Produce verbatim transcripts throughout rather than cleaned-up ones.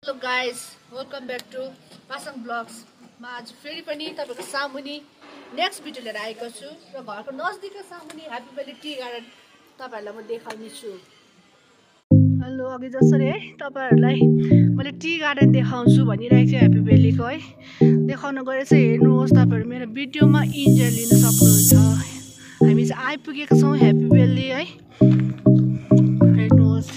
Hello guys, welcome back to Pasang Vlogs. म आज फेरि पनि तपाईको सामुनी नेक्स्ट भिडियो लिएर आएको छु र घरको नजदिकै सामुनी ह्यापी भ्याली टी गार्डन तपाईहरुलाई म देखाउने छु। हेलो अघि जसरी है तपाईहरुलाई मैले टी गार्डन देखाउँछु भनिरहेको छु ह्यापी भ्यालीको है देखाउन गए चाहिँ हेर्नुहोस् तपाईहरु मेरो भिडियोमा इन्जोय लिन सक्नुहुन्छ। हामी चाहिँ आइपुगेका छौं ह्यापी भ्याली है हेर्नुहोस्।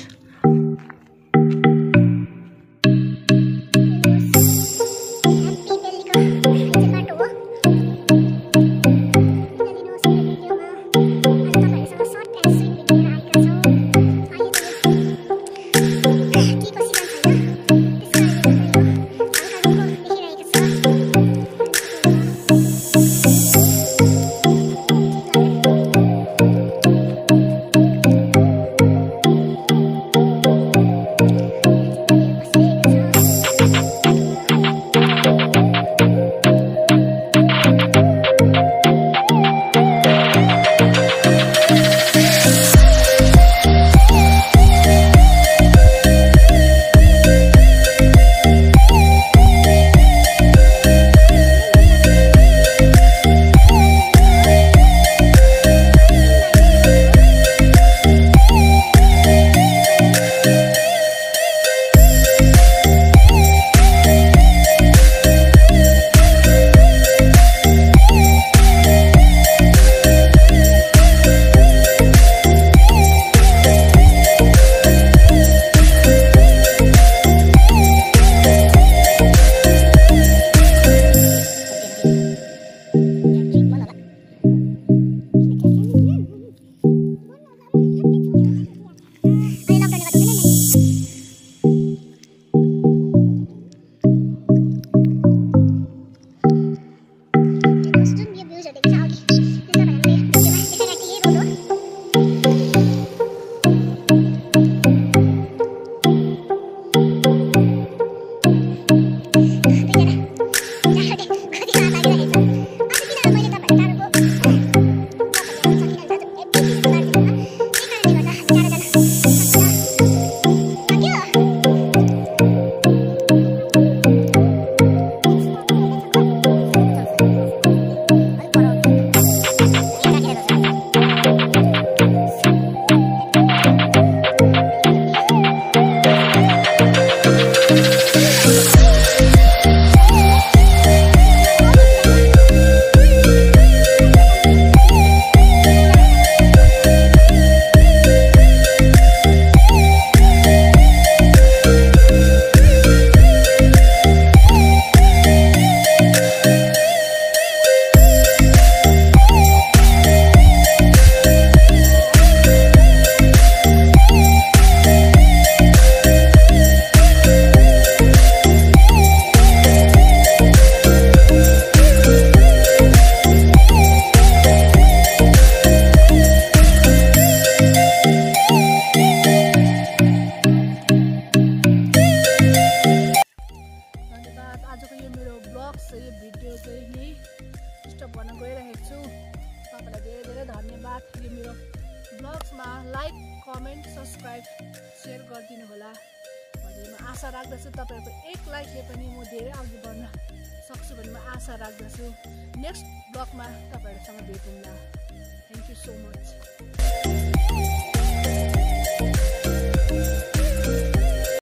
यो भिडियो चाहिँ यही स्टप गर्न गइरहेको छु। तपाईलाई धेरै धेरै धन्यवाद। यो मेरो ब्लग्समा लाइक कमेन्ट सब्स्क्राइब शेयर गरिदिनु होला भन्ने म आशा राख्दछु। तपाईहरुको एक लाइकले पनि म धेरै अघि बढ्न सक्छु भन्ने म आशा राख्दछु। नेक्स्ट ब्लगमा तपाईहरुसँग भेटौँला। Thank you so much.